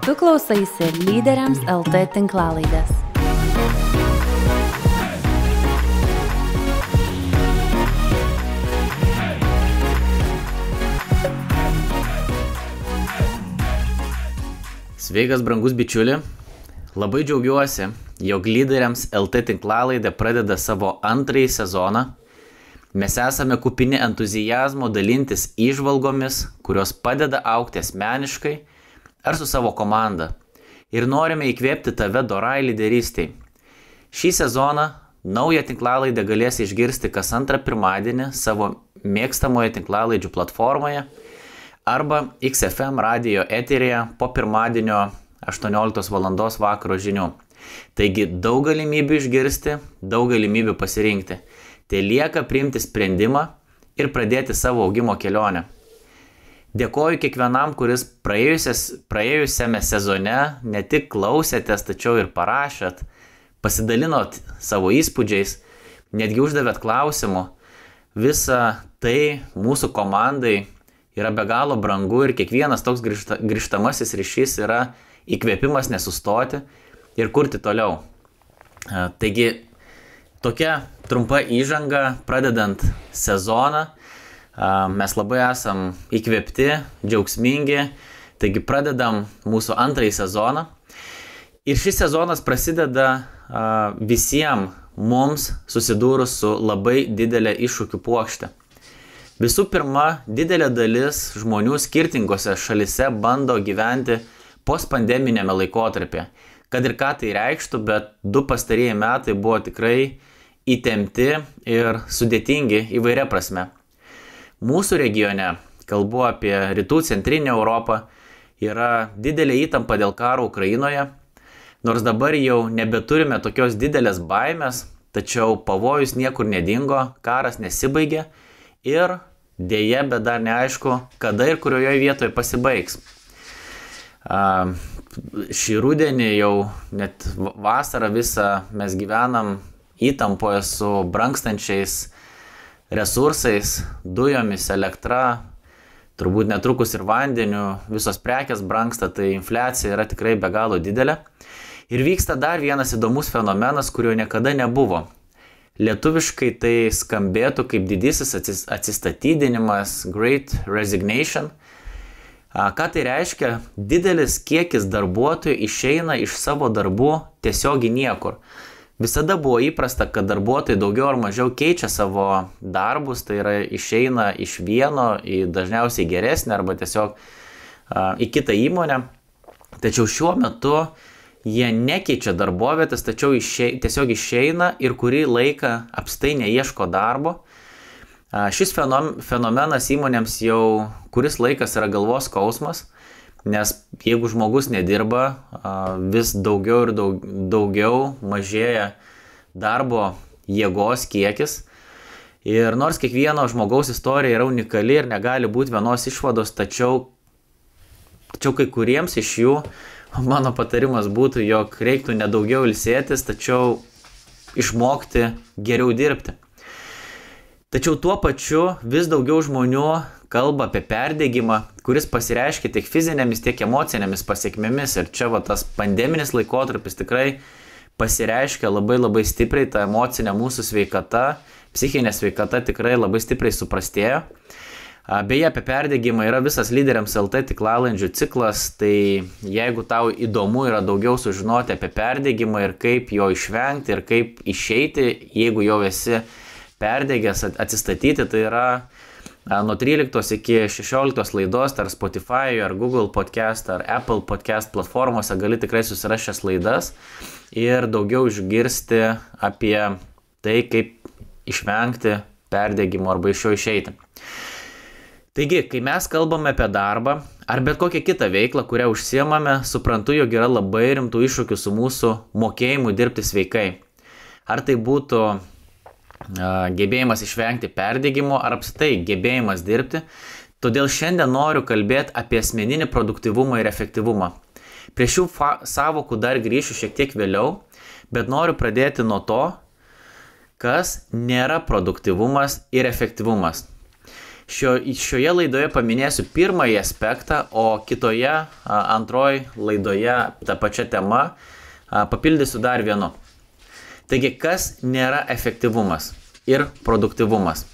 Tu klausaisi Lyderiams LT tinklalaidės. Sveikas, brangus bičiuli. Labai džiaugiuosi, jog Lyderiams LT tinklalaidė pradeda savo antrąjį sezoną. Mes esame kupini entuzijazmo dalintis įžvalgomis, kurios padeda augti asmeniškai ar su savo komanda. Ir norime įkvėpti tave dorai lyderystei. Šį sezoną naują tinklalaidę galėsi išgirsti kas antrą pirmadienį savo mėgstamoje tinklalaidžių platformoje arba XFM radijo eteryje po pirmadienio 18 val. Vakaro žinių. Taigi daug galimybių išgirsti, daug galimybių pasirinkti. Tai lieka priimti sprendimą ir pradėti savo augimo kelionę. Dėkoju kiekvienam, kuris praėjusiame sezone ne tik klausėtės, tačiau ir parašėt, pasidalinot savo įspūdžiais, netgi uždavėt klausimų. Visa tai mūsų komandai yra be galo brangu ir kiekvienas toks grįžtamasis ryšys yra įkvėpimas nesustoti ir kurti toliau. Taigi, tokia trumpa įžanga pradedant sezoną. Mes labai esam įkvėpti, džiaugsmingi, taigi pradedam mūsų antrąjį sezoną. Ir šis sezonas prasideda visiems mums susidūrus su labai didelė iššūkių puokšte. Visų pirma, didelė dalis žmonių skirtingose šalise bando gyventi postpandeminėme laikotarpyje. Kad ir ką tai reikštų, bet 2 pastarieji metai buvo tikrai įtempti ir sudėtingi įvairia prasme. Mūsų regione, kalbu apie rytų centrinę Europą, yra didelė įtampa dėl karo Ukrainoje. Nors dabar jau nebeturime tokios didelės baimės, tačiau pavojus niekur nedingo, karas nesibaigė ir dėja, bet dar neaišku, kada ir kurioje vietoje pasibaigs. Šį rudenį jau net vasarą visą mes gyvenam įtampoje su brangstančiais resursais, dujomis, elektra, turbūt netrukus ir vandeniu, visos prekės brangsta, tai infliacija yra tikrai be galo didelė. Ir vyksta dar vienas įdomus fenomenas, kurio niekada nebuvo. Lietuviškai tai skambėtų kaip didysis atsistatydinimas, Great Resignation. Ką tai reiškia? Didelis kiekis darbuotojų išeina iš savo darbų tiesiog į niekur. Visada buvo įprasta, kad darbuotojai daugiau ar mažiau keičia savo darbus, tai yra išeina iš vieno į dažniausiai geresnę arba tiesiog į kitą įmonę. Tačiau šiuo metu jie nekeičia darbovietės, tačiau tiesiog išeina ir kurį laiką apstai neieško darbo. Šis fenomenas įmonėms jau kuris laikas yra galvos skausmas, nes jeigu žmogus nedirba, vis daugiau ir daugiau mažėja darbo jėgos kiekis. Ir nors kiekvieno žmogaus istorija yra unikali ir negali būti vienos išvados, tačiau kai kuriems iš jų mano patarimas būtų, jog reiktų nedaugiau ilsėtis, tačiau išmokti geriau dirbti. Tačiau tuo pačiu vis daugiau žmonių kalba apie perdegimą, kuris pasireiškia tiek fizinėmis, tiek emocinėmis pasiekmėmis. Ir čia tas pandeminis laikotarpis tikrai pasireiškia labai stipriai, ta emocinė mūsų sveikata, psichinė sveikata tikrai labai stipriai suprastėjo. Beje, apie perdegimą yra visas Lyderiams LT tinklalaidžių ciklas, tai jeigu tau įdomu yra daugiau sužinoti apie perdegimą ir kaip jo išvengti ir kaip išeiti, jeigu jau esi perdegęs, atsistatyti, tai yra nuo 13 iki 16 laidos ar Spotify, ar Google podcast, ar Apple podcast platformose gali tikrai susirasti šias laidas ir daugiau išgirsti apie tai, kaip išvengti perdegimo arba iš jo išeiti. Taigi, kai mes kalbame apie darbą ar bet kokią kitą veiklą, kurią užsiemame, suprantu, jog yra labai rimtų iššūkių su mūsų mokėjimu dirbti sveikai. Ar tai būtų gebėjimas išvengti perdegimo ar apskritai gebėjimas dirbti. Todėl šiandien noriu kalbėti apie asmeninį produktyvumą ir efektyvumą. Prie šių sąvokų dar grįšiu šiek tiek vėliau, bet noriu pradėti nuo to, kas nėra produktyvumas ir efektyvumas. Šioje laidoje paminėsiu pirmąjį aspektą, o kitoje, antroji laidoje tą pačią temą papildysiu dar vienu. Taigi, kas nėra efektyvumas ir produktyvumas?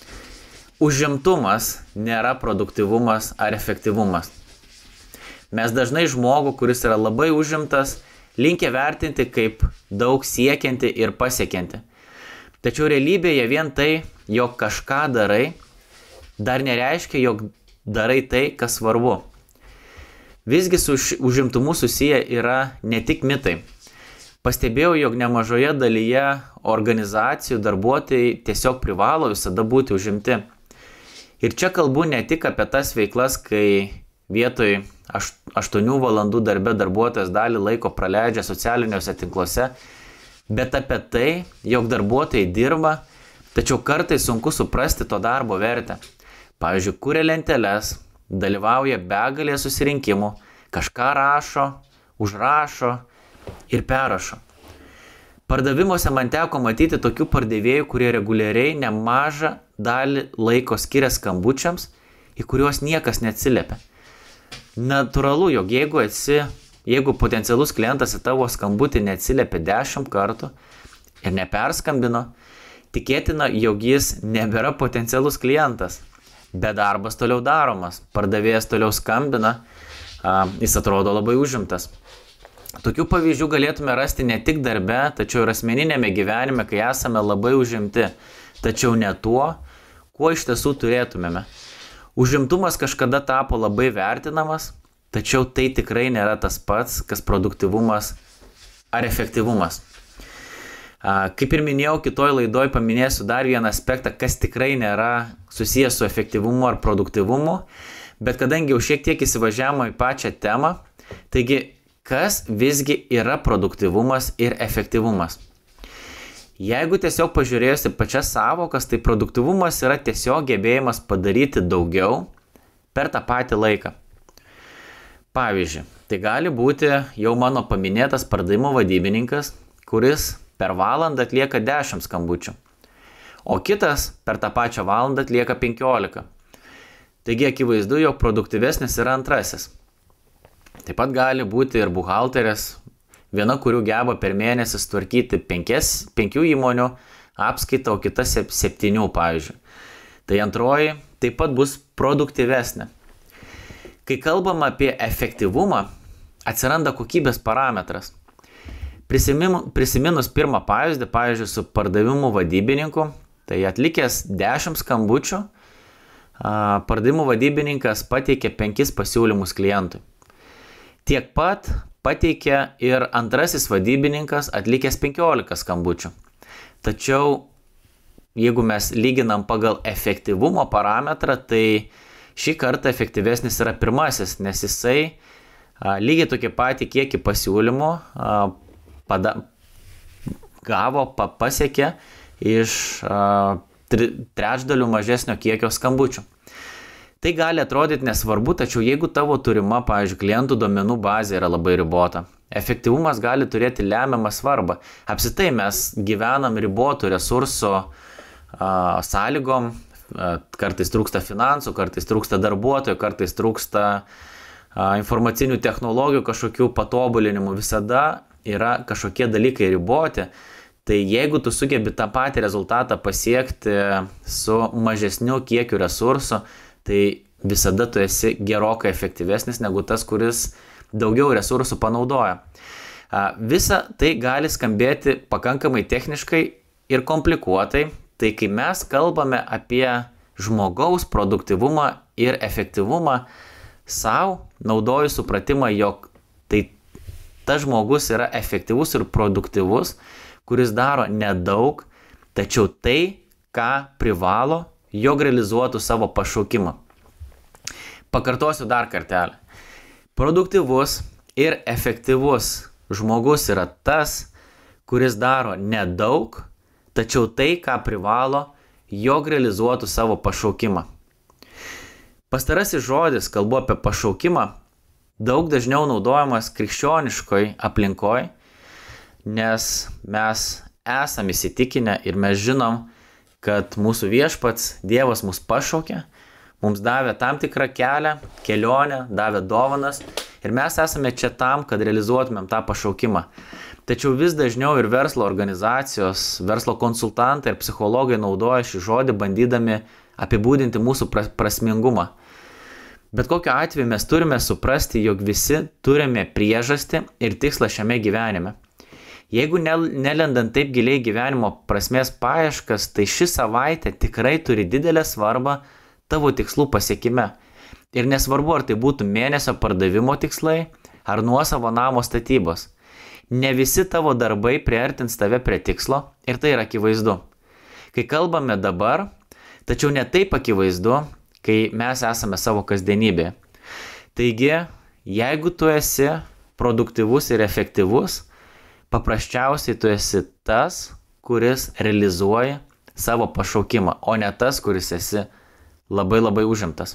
Užimtumas nėra produktyvumas ar efektyvumas. Mes dažnai žmogų, kuris yra labai užimtas, linkę vertinti kaip daug siekianti ir pasiekianti. Tačiau realybėje vien tai, jog kažką darai, dar nereiškia, jog darai tai, kas svarbu. Visgi su užimtumu susiję yra ne tik mitai. Pastebėjau, jog nemažoje dalyje organizacijų darbuotojai tiesiog privalo visada būti užimti. Ir čia kalbu ne tik apie tas veiklas, kai vietoj 8 valandų darbe darbuotojas dalį laiko praleidžia socialiniuose tinkluose, bet apie tai, jog darbuotojai dirba, tačiau kartais sunku suprasti to darbo vertę. Pavyzdžiui, kuria lenteles, dalyvauja begalėje susirinkimų, kažką rašo, užrašo ir perrašo. Pardavimuose man teko matyti tokių pardavėjų, kurie reguliariai nemažą dalį laiko skiria skambučiams, į kuriuos niekas neatsiliepia. Natūralu, jog jeigu potencialus klientas į tavo skambutį neatsiliepia 10 kartų ir neperskambino, tikėtina, jog jis nebėra potencialus klientas, bet darbas toliau daromas, pardavėjas toliau skambina, jis atrodo labai užimtas. Tokių pavyzdžių galėtume rasti ne tik darbe, tačiau ir asmeninėme gyvenime, kai esame labai užimti, tačiau ne tuo, kuo iš tiesų turėtumėme. Užimtumas kažkada tapo labai vertinamas, tačiau tai tikrai nėra tas pats, kas produktyvumas ar efektyvumas. Kaip ir minėjau, kitoj laidoj paminėsiu dar vieną aspektą, kas tikrai nėra susijęs su efektyvumu ar produktyvumu, bet kadangi jau šiek tiek įsivažiavome į pačią temą, taigi kas visgi yra produktyvumas ir efektyvumas? Jeigu tiesiog pažiūrėjusi pačias savokas, tai produktyvumas yra tiesiog gebėjimas padaryti daugiau per tą patį laiką. Pavyzdžiui, tai gali būti jau mano paminėtas pardavimo vadybininkas, kuris per valandą atlieka 10 skambučių, o kitas per tą pačią valandą atlieka 15. Taigi akivaizdu, jog produktyvesnis yra antrasis. Taip pat gali būti ir buhalterės, viena, kurių geba per mėnesį tvarkyti 5 įmonių apskaitą, o kita 7, pavyzdžiui. Tai antroji taip pat bus produktyvesnė. Kai kalbam apie efektyvumą, atsiranda kokybės parametras. Prisiminus pirmą pavyzdį, pavyzdžiui, su pardavimų vadybininku, tai atlikęs 10 skambučių, pardavimų vadybininkas pateikė 5 pasiūlymus klientui. Tiek pat pateikė ir antrasis vadybininkas atlikęs 15 skambučių. Tačiau, jeigu mes lyginam pagal efektyvumo parametrą, tai šį kartą efektyvesnis yra pirmasis, nes jisai lygiai tokį patį kiekį pasiūlymų pasiekė iš trečdalių mažesnio kiekio skambučių. Tai gali atrodyti nesvarbu, tačiau jeigu tavo turima, pavyzdžiui, klientų duomenų bazė yra labai ribota, efektyvumas gali turėti lemiamą svarbą. Apskritai mes gyvenam ribotų resursų sąlygom, kartais trūksta finansų, kartais trūksta darbuotojų, kartais trūksta informacinių technologijų, kažkokių patobulinimų, visada yra kažkokie dalykai riboti. Tai jeigu tu sugebi tą patį rezultatą pasiekti su mažesniu kiekiu resursų, tai visada tu esi gerokai efektyvesnis negu tas, kuris daugiau resursų panaudoja. Visa tai gali skambėti pakankamai techniškai ir komplikuotai, tai kai mes kalbame apie žmogaus produktyvumą ir efektyvumą, sau naudoju supratimą, jog tai tas žmogus yra efektyvus ir produktyvus, kuris daro nedaug, tačiau tai, ką privalo, jog realizuotų savo pašaukimą. Pakartosiu dar kartelį. Produktyvus ir efektyvus žmogus yra tas, kuris daro nedaug, tačiau tai, ką privalo, jog realizuotų savo pašaukimą. Pastarasis žodis, kalbu apie pašaukimą, daug dažniau naudojamas krikščioniškoj aplinkoj, nes mes esame įsitikinę ir mes žinom, kad mūsų viešpats Dievas mus pašaukė, mums davė tam tikrą kelią, kelionę, davė dovanas ir mes esame čia tam, kad realizuotumėm tą pašaukimą. Tačiau vis dažniau ir verslo organizacijos, verslo konsultantai ir psichologai naudoja šį žodį, bandydami apibūdinti mūsų prasmingumą. Bet kokiu atveju mes turime suprasti, jog visi turime priežastį ir tikslą šiame gyvenime. Jeigu nelendant taip giliai gyvenimo prasmės paieškas, tai ši savaitė tikrai turi didelę svarbą tavo tikslų pasiekime. Ir nesvarbu, ar tai būtų mėnesio pardavimo tikslai, ar nuosavo namo statybos. Ne visi tavo darbai priartins tave prie tikslo ir tai yra akivaizdu. Kai kalbame dabar, tačiau ne taip akivaizdu, kai mes esame savo kasdienybėje. Taigi, jeigu tu esi produktyvus ir efektyvus, paprasčiausiai tu esi tas, kuris realizuoja savo pašaukimą, o ne tas, kuris esi labai užimtas.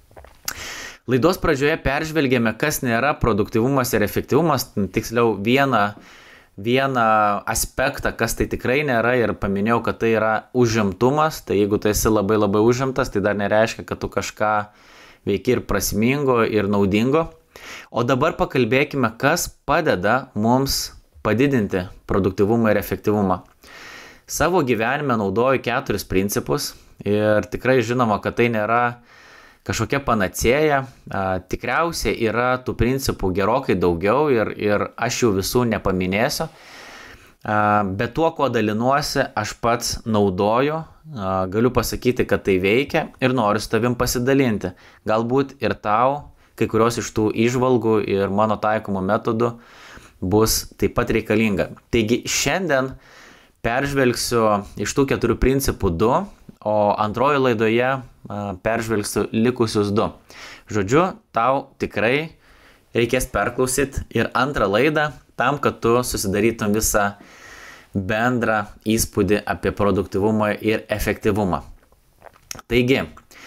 Laidos pradžioje peržvelgėme, kas nėra produktyvumas ir efektyvumas, tiksliau vieną aspektą, kas tai tikrai nėra ir paminėjau, kad tai yra užimtumas. Tai jeigu tu esi labai užimtas, tai dar nereiškia, kad tu kažką veiki ir prasmingo ir naudingo. O dabar pakalbėkime, kas padeda mums padidinti produktyvumą ir efektyvumą. Savo gyvenime naudoju 4 principus ir tikrai žinoma, kad tai nėra kažkokia panacėja. Tikriausiai yra tų principų gerokai daugiau ir aš jų visų nepaminėsiu. Bet tuo, kuo dalinuosi, aš pats naudoju, galiu pasakyti, kad tai veikia ir noriu su tavim pasidalinti. Galbūt ir tau kai kurios iš tų įžvalgų ir mano taikomų metodų bus taip pat reikalinga. Taigi šiandien peržvelgsiu iš tų 4 principų 2, o antrojo laidoje peržvelgsiu likusius 2. Žodžiu, tau tikrai reikės perklausyti ir antrą laidą tam, kad tu susidarytum visą bendrą įspūdį apie produktyvumą ir efektyvumą. Taigi,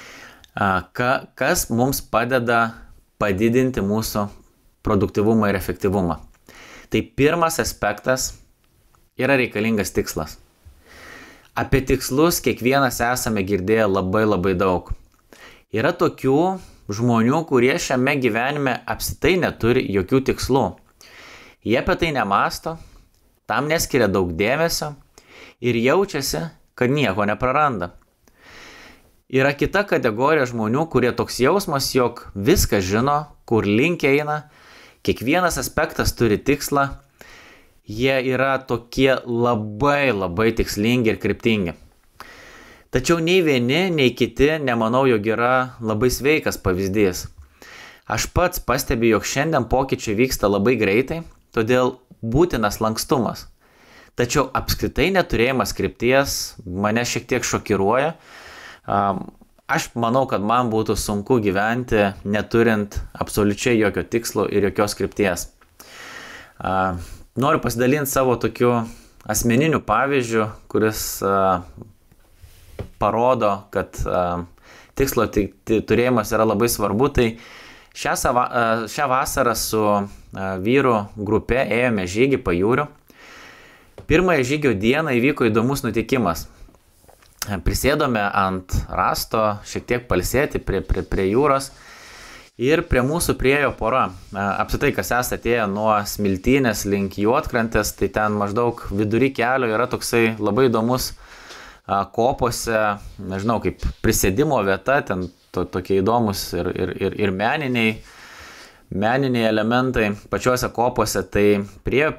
kas mums padeda padidinti mūsų produktyvumą ir efektyvumą? Tai pirmas aspektas yra reikalingas tikslas. Apie tikslus kiekvienas esame girdėję labai daug. Yra tokių žmonių, kurie šiame gyvenime apskritai neturi jokių tikslų. Jie apie tai nemąsto, tam neskiria daug dėmesio ir jaučiasi, kad nieko nepraranda. Yra kita kategorija žmonių, kurie toks jausmas, jog viską žino, kur link eina, kiekvienas aspektas turi tikslą. Jie yra tokie labai tikslingi ir kryptingi. Tačiau nei vieni, nei kiti nemanau, jog yra labai sveikas pavyzdys. Aš pats pastebiu, jog šiandien pokyčiai vyksta labai greitai, todėl būtinas lankstumas. Tačiau apskritai neturėjimas krypties mane šiek tiek šokiruoja. Aš manau, kad man būtų sunku gyventi neturint absoliučiai jokio tikslo ir jokios krypties. Noriu pasidalinti savo tokiu asmeniniu pavyzdžiu, kuris parodo, kad tikslo turėjimas yra labai svarbu. Tai šią vasarą su vyru grupe ėjome žygį pajūriu. Pirmąją žygio dieną įvyko įdomus nutikimas. Prisėdome ant rasto, šiek tiek pailsėti prie jūros. Ir prie mūsų priėjo pora. Apskritai, kas esate atėję nuo Smiltynės link Juodkrantės, tai ten maždaug vidury kelio yra toksai labai įdomus kopose, nežinau, kaip prisėdimo vieta, ten tokie įdomus ir meniniai elementai pačiuose kopose. Tai priėjo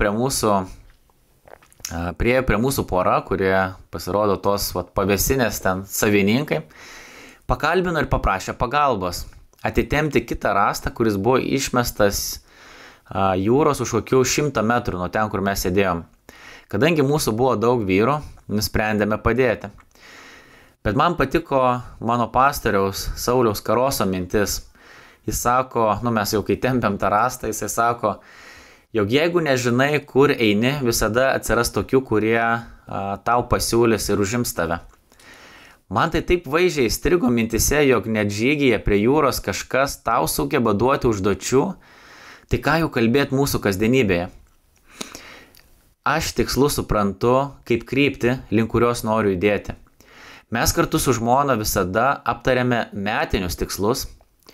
prie mūsų pora, kurie pasirodo tos pavėsinės ten savininkai, pakalbino ir paprašė pagalbos atitempti kitą rastą, kuris buvo išmestas jūros už kokių 100 metrų nuo ten, kur mes sėdėjom. Kadangi mūsų buvo daug vyrų, nusprendėme padėti. Bet man patiko mano pastoriaus Sauliaus Karoso mintis. Jis sako, mes jau kai tempiam tą rastą, jisai sako, jog jeigu nežinai, kur eini, visada atsiras tokių, kurie tau pasiūlys ir užims tave. Man tai taip vaizdžiai įstrigo mintise, jog net žygyje prie jūros kažkas tau sugeba duoti užduočių, tai ką jau kalbėti mūsų kasdienybėje. Aš tikslus suprantu kaip kryptį, link kurios noriu judėti. Mes kartu su žmona visada aptariame metinius tikslus,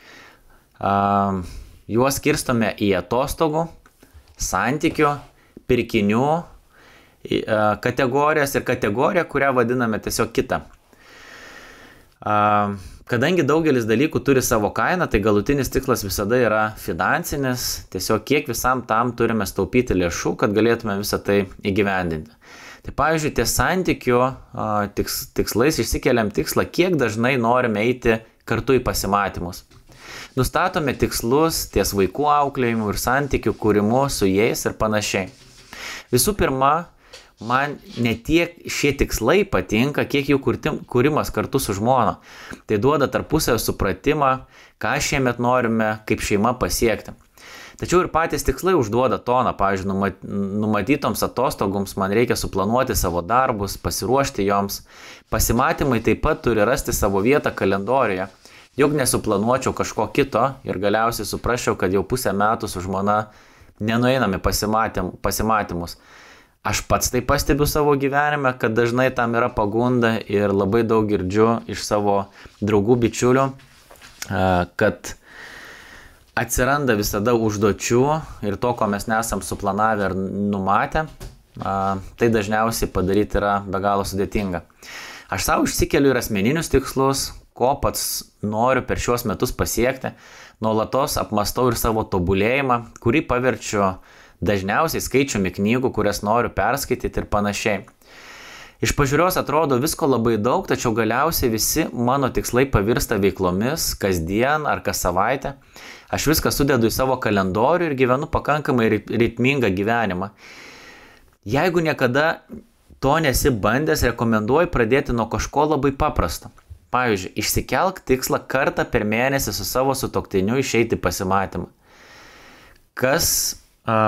juos skirstome į atostogų, santykių, pirkinių kategorijas ir kategoriją, kurią vadiname tiesiog kita. Kadangi daugelis dalykų turi savo kainą, tai galutinis tikslas visada yra finansinis, tiesiog kiek visam tam turime staupyti lėšų, kad galėtume visą tai įgyvendinti. Tai pavyzdžiui, ties santykių tikslais išsikeliam tikslą, kiek dažnai norime eiti kartu į pasimatymus. Nustatome tikslus ties vaikų auklėjimu ir santykių kūrimu su jais ir panašiai. Visų pirma, man ne tiek šie tikslai patinka, kiek jų kūrimas kartu su žmona. Tai duoda tarpusavio supratimą, ką šiemet norime kaip šeima pasiekti. Tačiau ir patys tikslai užduoda toną. Pavyzdžiui, numatytoms atostogoms man reikia suplanuoti savo darbus, pasiruošti joms. Pasimatymai taip pat turi rasti savo vietą kalendoriuje. Juk nesuplanuočiau kažko kito ir galiausiai suprasčiau, kad jau pusę metų su žmona nenueiname pasimatymus. Aš pats tai pastebiu savo gyvenime, kad dažnai tam yra pagunda ir labai daug girdžiu iš savo draugų bičiulių, kad atsiranda visada užduočių ir to, ko mes nesam suplanavę ar numatę, tai dažniausiai padaryti yra be galo sudėtinga. Aš savo išsikeliu ir asmeninius tikslus, ko pats noriu per šiuos metus pasiekti, nuolatos apmastau ir savo tobulėjimą, kurį paverčiu dažniausiai skaičiumi knygų, kurias noriu perskaityti ir panašiai. Iš pažiūros atrodo visko labai daug, tačiau galiausiai visi mano tikslai pavirsta veiklomis, kasdien ar kas savaitę. Aš viską sudedu į savo kalendorių ir gyvenu pakankamai ritmingą gyvenimą. Jeigu niekada to nesi bandęs, rekomenduoju pradėti nuo kažko labai paprasto. Pavyzdžiui, išsikelk tikslą kartą per mėnesį su savo sutuoktiniu išeiti pasimatymą. Kas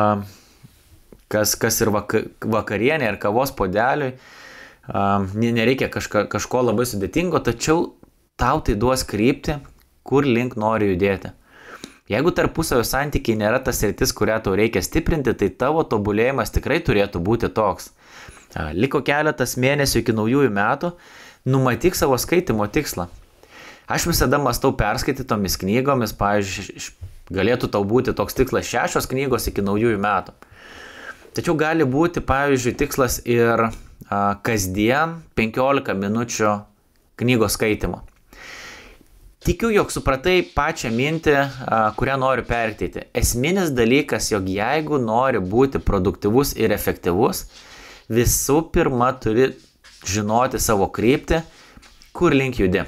ir vakarienė ir kavos podeliui, nereikia kažko labai sudėtingo, tačiau tau tai duos kryptį, kur link nori judėti. Jeigu tarpusavio santykiai nėra tas sritis, kurią tau reikia stiprinti, tai tavo tobulėjimas tikrai turėtų būti toks. Liko keletas mėnesių iki naujųjų metų, numatyk savo skaitimo tikslą. Aš visada mąstau perskaitytomis knygomis, pavyzdžiui, galėtų tau būti toks tikslas 6 knygos iki naujųjų metų. Tačiau gali būti, pavyzdžiui, tikslas ir kasdien 15 minučių knygos skaitimo. Tikiu, jog supratai pačią mintį, kurią noriu perteikti. Esminis dalykas, jog jeigu nori būti produktyvus ir efektyvus, visų pirma turi žinoti savo kryptį, kur link judi.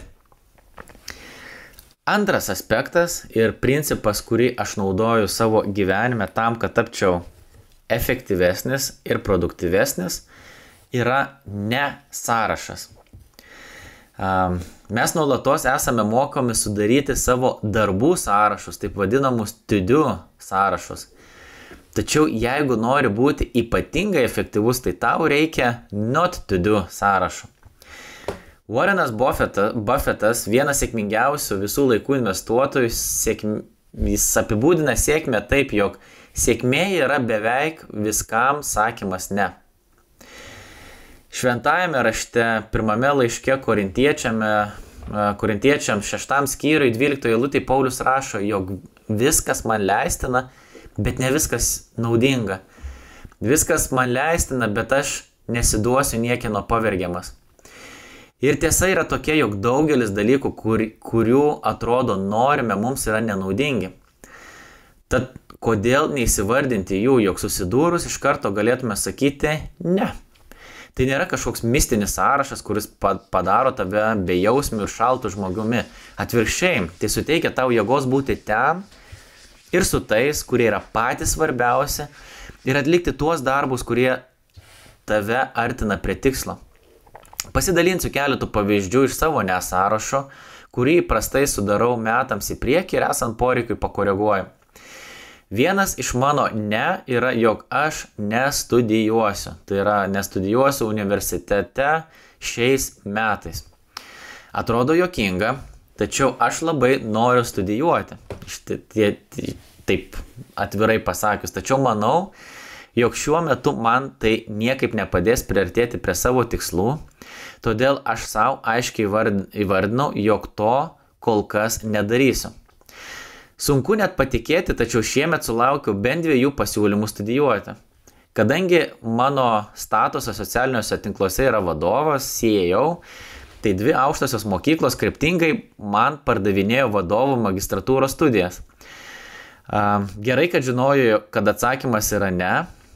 Antras aspektas ir principas, kurį aš naudoju savo gyvenime tam, kad tapčiau efektyvesnis ir produktyvesnis, yra ne sąrašas. Mes nuolatos esame mokomi sudaryti savo darbų sąrašus, taip vadinamus to-do sąrašus. Tačiau jeigu nori būti ypatingai efektyvus, tai tau reikia not to-do sąrašo. Warrenas Buffettas, vienas sėkmingiausių visų laikų investuotojų, jis apibūdina sėkmę taip, jog sėkmė yra beveik viskam sakymas ne. Šventajame rašte, pirmame laiške Korintiečiams 6 skyriui 12 eilutėje Paulius rašo, jog viskas man leistina, bet ne viskas naudinga. Viskas man leistina, bet aš nesiduosiu niekieno pavergiamas. Ir tiesa yra tokia, jog daugelis dalykų, kurių atrodo norime, mums yra nenaudingi. Tad kodėl neįsivardinti jų, jog susidūrus iš karto galėtume sakyti ne. Tai nėra kažkoks mistinis sąrašas, kuris padaro tave bejausmiu ir šaltu žmogumi. Atvirkščiai, tai suteikia tau jėgos būti ten ir su tais, kurie yra patys svarbiausi, ir atlikti tuos darbus, kurie tave artina prie tikslo. Pasidalinsiu keletų pavyzdžių iš savo nesąrašo, kurį įprastai sudarau metams į priekį ir esant poreikiui pakoreguoju. Vienas iš mano ne yra, jog aš nestudijuosiu. Tai yra, nestudijuosiu universitete šiais metais. Atrodo juokinga, tačiau aš labai noriu studijuoti. Taip atvirai pasakius. Tačiau manau, jog šiuo metu man tai niekaip nepadės priartėti prie savo tikslų, todėl aš savo aiškiai įvardinau, jog to kol kas nedarysiu. Sunku net patikėti, tačiau šiemet sulaukiau bent 2 pasiūlymų studijuoti. Kadangi mano statusas socialiniuose tinkluose yra vadovas, CEO, tai 2 aukštosios mokyklos kryptingai man pardavinėjo vadovų magistratūros studijas. Gerai, kad žinoju, kad atsakymas yra ne,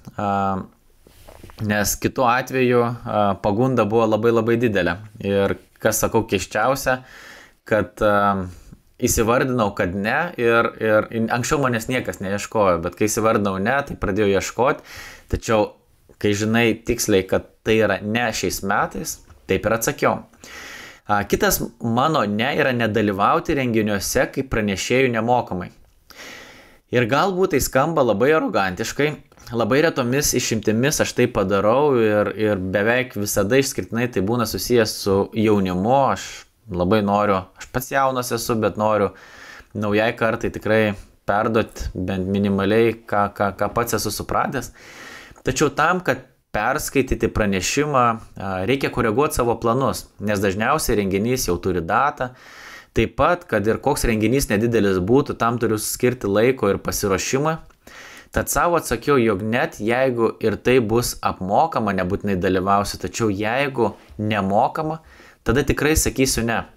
nes kitu atveju pagunda buvo labai didelė. Ir kas sakau keisčiausia, kad įsivardinau, kad ne ir anksčiau manęs niekas neieškojo, bet kai įsivardinau ne, tai pradėjau ieškoti, tačiau kai žinai tiksliai, kad tai yra ne šiais metais, taip ir atsakiau. Kitas mano ne yra nedalyvauti renginiuose kaip pranešėjų nemokamai. Ir galbūt tai skamba labai arogantiškai, labai retomis išimtimis aš tai padarau ir beveik visada išskirtinai tai būna susijęs su jaunimu. Aš labai noriu, aš pats jaunas esu, bet noriu naujai kartai tikrai perduoti bent minimaliai, ką pats esu supratęs. Tačiau tam, kad perskaityti pranešimą, reikia koreguoti savo planus, nes dažniausiai renginys jau turi datą. Taip pat, kad ir koks renginys nedidelis būtų, tam turiu skirti laiko ir pasiruošimą. Tad savo atsakiau, jog net jeigu ir tai bus apmokama, nebūtinai dalyvausiu, tačiau jeigu nemokama, tada tikrai sakysiu ne.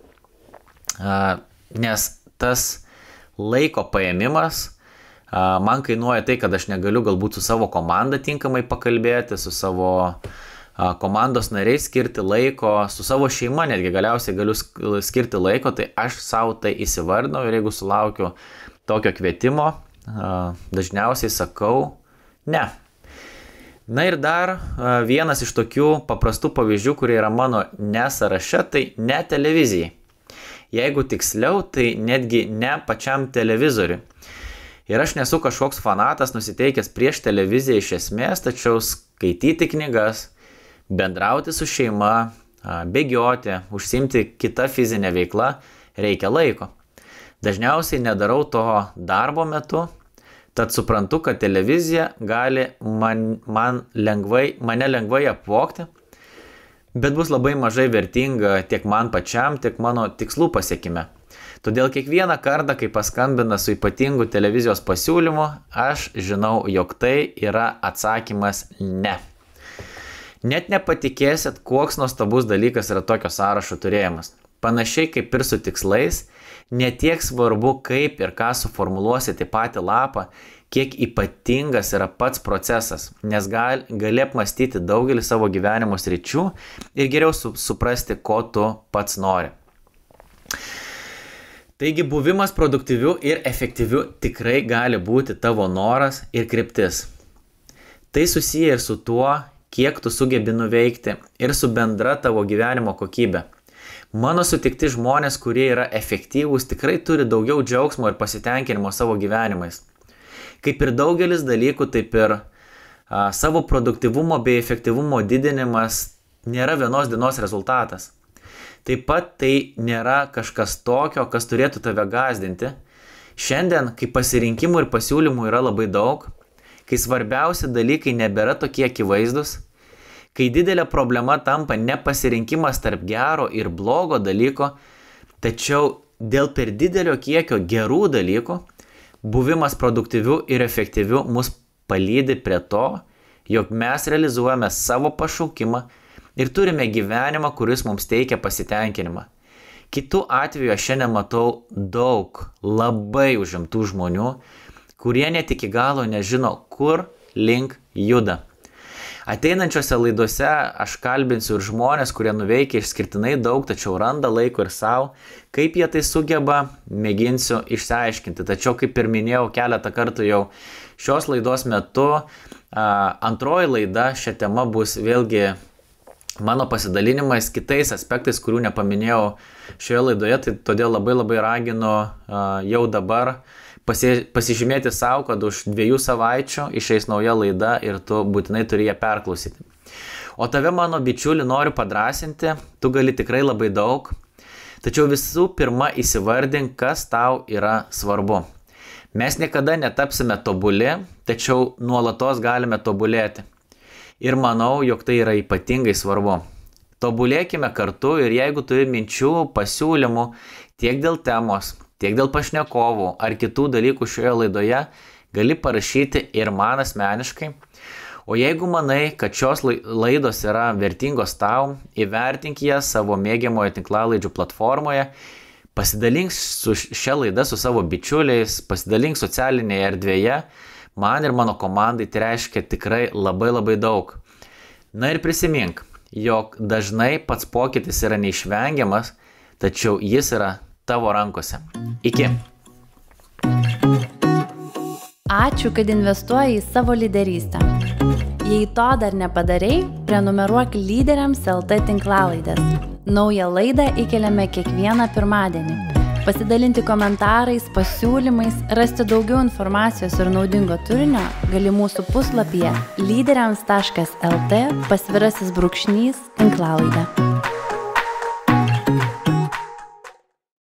Nes tas laiko paėmimas man kainuoja tai, kad aš negaliu galbūt su savo komanda tinkamai pakalbėti, su savo komandos nariais skirti laiko, su savo šeima netgi galiausiai galiu skirti laiko, tai aš savo tai įsivardinau ir jeigu sulaukiu tokio kvietimo, dažniausiai sakau ne. Na ir dar vienas iš tokių paprastų pavyzdžių, kurie yra mano nesąraše, tai ne televizijai. Jeigu tiksliau, tai netgi ne pačiam televizoriui. Ir aš nesu kažkoks fanatas nusiteikęs prieš televiziją iš esmės, tačiau skaityti knygas, bendrauti su šeima, bėgioti, užsiimti kitą fizinę veiklą reikia laiko. Dažniausiai nedarau to darbo metu, tad suprantu, kad televizija gali mane lengvai apvogti, bet bus labai mažai vertinga tiek man pačiam, tiek mano tikslų pasiekime. Todėl kiekvieną kartą, kai paskambina su ypatingu televizijos pasiūlymu, aš žinau, jog tai yra atsakymas ne. Net nepatikėsit, koks nuostabus dalykas yra tokio sąrašo turėjimas. Panašiai kaip ir su tikslais, netiek svarbu, kaip ir ką suformuluosite į patį lapą, kiek ypatingas yra pats procesas, nes gali apmąstyti daugelį savo gyvenimo sričių ir geriau suprasti, ko tu pats nori. Taigi buvimas produktyviu ir efektyviu tikrai gali būti tavo noras ir kryptis. Tai susiję ir su tuo, kiek tu sugebi nuveikti ir su bendra tavo gyvenimo kokybė. Mano sutikti žmonės, kurie yra efektyvūs, tikrai turi daugiau džiaugsmo ir pasitenkinimo savo gyvenimais. Kaip ir daugelis dalykų, taip ir savo produktyvumo bei efektyvumo didinimas nėra vienos dienos rezultatas. Taip pat tai nėra kažkas tokio, kas turėtų tave gąsdinti. Šiandien, kai pasirinkimų ir pasiūlymų yra labai daug, kai svarbiausi dalykai nebėra tokie akivaizdus, kai didelė problema tampa ne pasirinkimas tarp gero ir blogo dalyko, tačiau dėl per didelio kiekio gerų dalykų, buvimas produktyviu ir efektyviu mus palydi prie to, jog mes realizuojame savo pašaukimą ir turime gyvenimą, kuris mums teikia pasitenkinimą. Kitu atveju aš šiandien matau daug labai užimtų žmonių, kurie net iki galo nežino, kur link juda. Ateinančiose laidose aš kalbinsiu ir žmonės, kurie nuveikia išskirtinai daug, tačiau randa laiko ir savo, kaip jie tai sugeba, mėginsiu išsiaiškinti. Tačiau, kaip ir minėjau keletą kartų jau šios laidos metu, antroji laida šią temą bus vėlgi mano pasidalinimais kitais aspektais, kurių nepaminėjau šioje laidoje, tai todėl labai raginu jau dabar pasižymėti savo, kad už 2 savaičių išeis nauja laida ir tu būtinai turi ją perklausyti. O tave, mano bičiuli, noriu padrasinti, tu gali tikrai labai daug, tačiau visų pirma įsivardink, kas tau yra svarbu. Mes niekada netapsime tobuli, tačiau nuolatos galime tobulėti. Ir manau, jog tai yra ypatingai svarbu. Tobulėkime kartu ir jeigu turi minčių, pasiūlymų tiek dėl temos, tiek dėl pašnekovų ar kitų dalykų šioje laidoje, gali parašyti ir man asmeniškai. O jeigu manai, kad šios laidos yra vertingos tau, įvertink jas savo mėgiamoje tinklalaidžių platformoje, pasidalink su šia laida su savo bičiuliais, pasidalink socialinėje erdvėje, man ir mano komandai tai reiškia tikrai labai daug. Na ir prisimink, jog dažnai pats pokytis yra neišvengiamas, tačiau jis yra tavo rankose. Iki. Ačiū, kad investuoji į savo lyderystę. Jei to dar nepadarai, prenumeruok Lyderiams LT tinklalaidės. Naują laidą įkeliame kiekvieną pirmadienį. Pasidalinti komentarais, pasiūlymais, rasti daugiau informacijos ir naudingo turinio gali mūsų puslapyje lyderiams.lt /tinklalaidė.